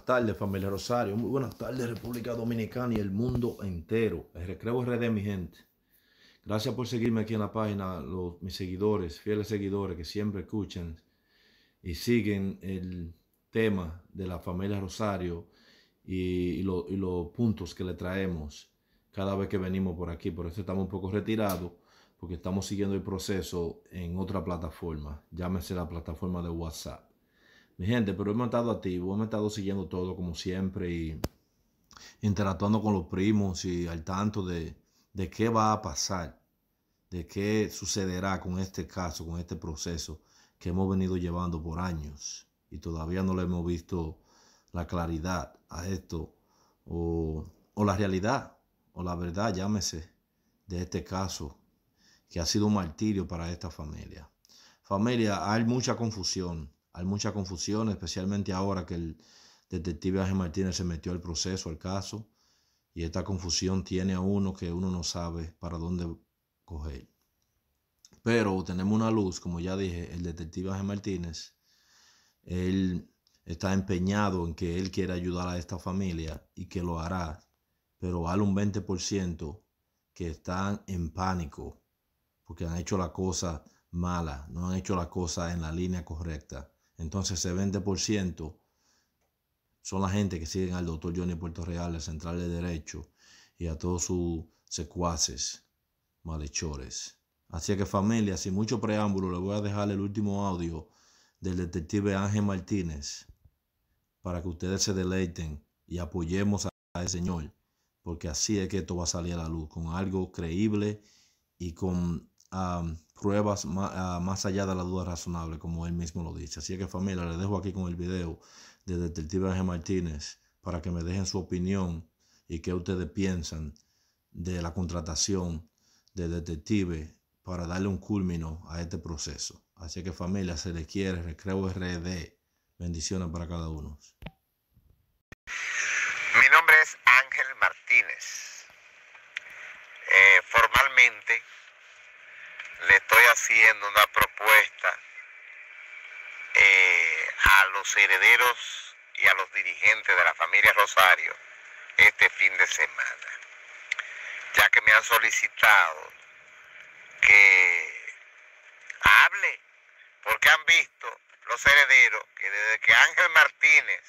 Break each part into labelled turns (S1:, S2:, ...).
S1: tardes, familia Rosario. Muy buenas tardes, República Dominicana y el mundo entero. El Recreo RD, mi gente. Gracias por seguirme aquí en la página, mis seguidores, fieles seguidores que siempre escuchan y siguen el tema de la familia Rosario y los puntos que le traemos cada vez que venimos por aquí. Por eso estamos un poco retirados, porque estamos siguiendo el proceso en otra plataforma, llámese la plataforma de WhatsApp. Mi gente, pero hemos estado activos, hemos estado siguiendo todo como siempre y interactuando con los primos y al tanto de qué va a pasar, de qué sucederá con este caso, con este proceso que hemos venido llevando por años y todavía no le hemos visto la claridad a esto o la realidad o la verdad, llámese, de este caso que ha sido un martirio para esta familia. Familia, hay mucha confusión. Hay mucha confusión, especialmente ahora que el detective Ángel Martínez se metió al proceso, al caso, y esta confusión tiene a uno que uno no sabe para dónde coger. Pero tenemos una luz, como ya dije, el detective Ángel Martínez, él está empeñado en que él quiere ayudar a esta familia y que lo hará, pero hay un 20% que están en pánico porque han hecho la cosa mala, no han hecho la cosa en la línea correcta. Entonces ese 20% son la gente que siguen al doctor Johnny Puerto Real, al Central de Derecho y a todos sus secuaces, malhechores. Así que familia, sin mucho preámbulo, le voy a dejar el último audio del detective Ángel Martínez para que ustedes se deleiten y apoyemos a ese señor, porque así es que esto va a salir a la luz, con algo creíble y con pruebas más allá de la duda razonable, como él mismo lo dice. Así que familia, les dejo aquí con el video de detective Ángel Martínez para que me dejen su opinión y qué ustedes piensan de la contratación de detective para darle un culmino a este proceso. Así que familia, se les quiere, Recreo RD. Bendiciones para cada uno.
S2: Mi nombre es Ángel Martínez. Formalmente le estoy haciendo una propuesta a los herederos y a los dirigentes de la familia Rosario este fin de semana, ya que me han solicitado que hable, porque han visto los herederos que desde que Ángel Martínez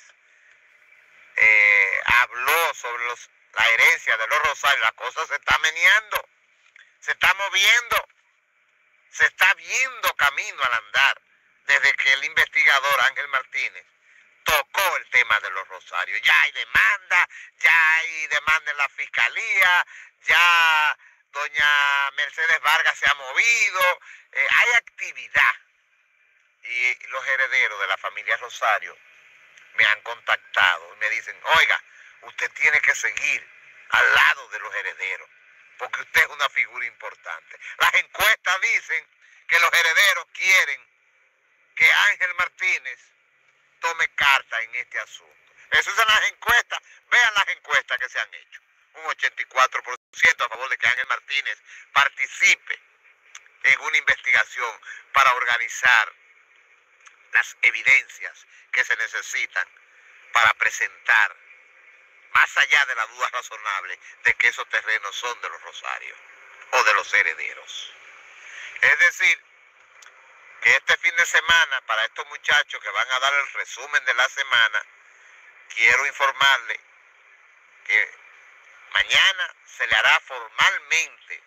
S2: habló sobre la herencia de los Rosarios, la cosa se está meneando, se está moviendo, se está viendo camino al andar desde que el investigador Ángel Martínez tocó el tema de los Rosarios. Ya hay demanda en la fiscalía, ya doña Mercedes Vargas se ha movido, hay actividad. Y los herederos de la familia Rosario me han contactado y me dicen, oiga, usted tiene que seguir al lado de los herederos, porque usted es una figura importante. Las encuestas dicen que los herederos quieren que Ángel Martínez tome carta en este asunto. Eso son las encuestas. Vean las encuestas que se han hecho. Un 84% a favor de que Ángel Martínez participe en una investigación para organizar las evidencias que se necesitan para presentar, más allá de la duda razonable, de que esos terrenos son de los Rosarios o de los herederos. Es decir, que este fin de semana, para estos muchachos que van a dar el resumen de la semana, quiero informarles que mañana se le hará formalmente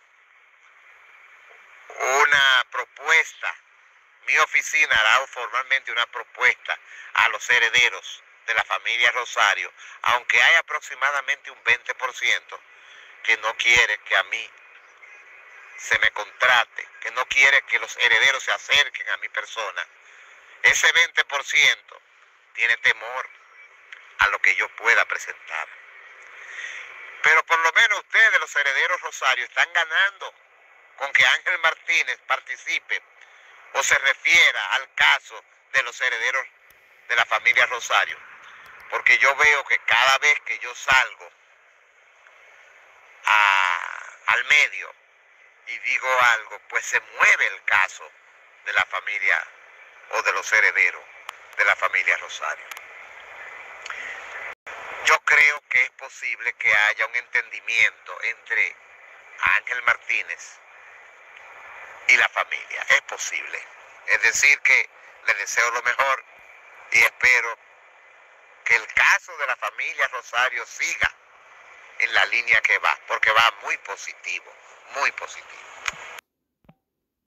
S2: una propuesta. Mi oficina hará formalmente una propuesta a los herederos de la familia Rosario, aunque hay aproximadamente un 20% que no quiere que a mí se me contrate, que no quiere que los herederos se acerquen a mi persona. Ese 20% tiene temor a lo que yo pueda presentar. Pero por lo menos ustedes, los herederos Rosario, están ganando con que Ángel Martínez participe o se refiera al caso de los herederos de la familia Rosario, porque yo veo que cada vez que yo salgo al medio y digo algo, pues se mueve el caso de la familia o de los herederos de la familia Rosario. creo que es posible que haya un entendimiento entre Ángel Martínez y la familia. Es posible. Es decir, que le deseo lo mejor y espero que el caso de la familia Rosario siga en la línea que va, porque va muy positivo, muy positivo.